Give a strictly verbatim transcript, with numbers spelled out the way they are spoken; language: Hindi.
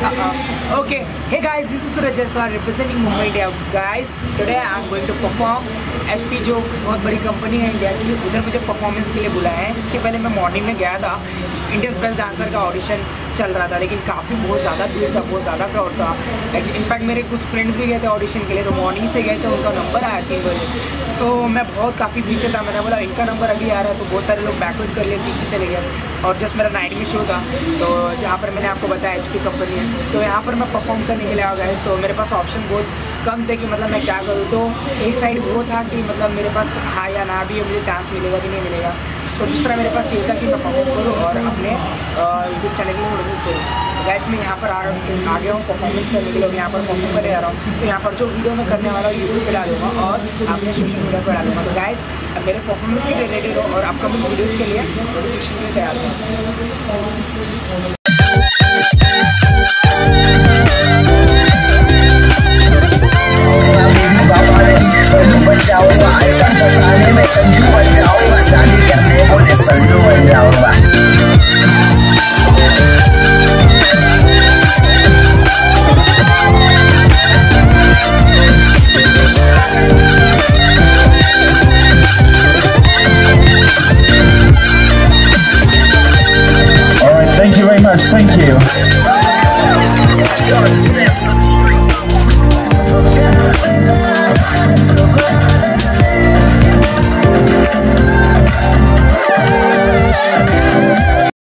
Uh, okay, hey guys, this is Suraj Jaiswal representing Mumbai India. Guys, today I am going to perform H P जो बहुत बड़ी कंपनी है इंडिया की, उधर मुझे परफॉर्मेंस के लिए बुलाया है। इसके पहले मैं मॉर्निंग में गया था, इंडियंस बेस्ट डांसर का ऑडिशन चल रहा था, लेकिन काफ़ी बहुत ज़्यादा भीड़ था, बहुत ज़्यादा क्राउड था। इनफैक्ट मेरे कुछ फ्रेंड्स भी गए थे ऑडिशन के लिए, तो मॉर्निंग से गए थे, उनका नंबर आया तीन बजे, तो मैं बहुत काफ़ी पीछे था। मैंने बोला इनका नंबर अभी आ रहा है, तो बहुत सारे लोग बैकवर्ड कर लिए, पीछे चले गए। और जस्ट मेरा नाइट में शो था, तो जहाँ पर मैंने आपको बताया एच पी कंपनी है, तो यहाँ पर मैं परफॉर्म करने के लिए आ गया। तो मेरे पास ऑप्शन बहुत कम थे कि मतलब मैं क्या करूँ। तो एक साइड वो था कि मतलब मेरे पास हाँ या ना भी है, मुझे चांस मिलेगा कि नहीं मिलेगा। तो दूसरा मेरे पास ये था कि मैं परफॉर्म करूँ और अपने यूट्यूब चैनल के लिए प्रोड्यूस करूँ। तो गैस मैं यहाँ पर आ आ गया हूँ परफॉर्मेंस करने के लिए, यहाँ पर परफॉर्म करने आ रहा हूँ। तो यहाँ पर जो वीडियो मैं करने वाला हूँ यूट्यूब पे डालूंगा और अपने सोशल मीडिया पर डालूंगा। तो गैस मेरे परफॉर्मेंस के लिए रेडी रहो और अपकमिंग वीडियोज़ के लिए नोटिफिकेशन के लिए तैयार करो।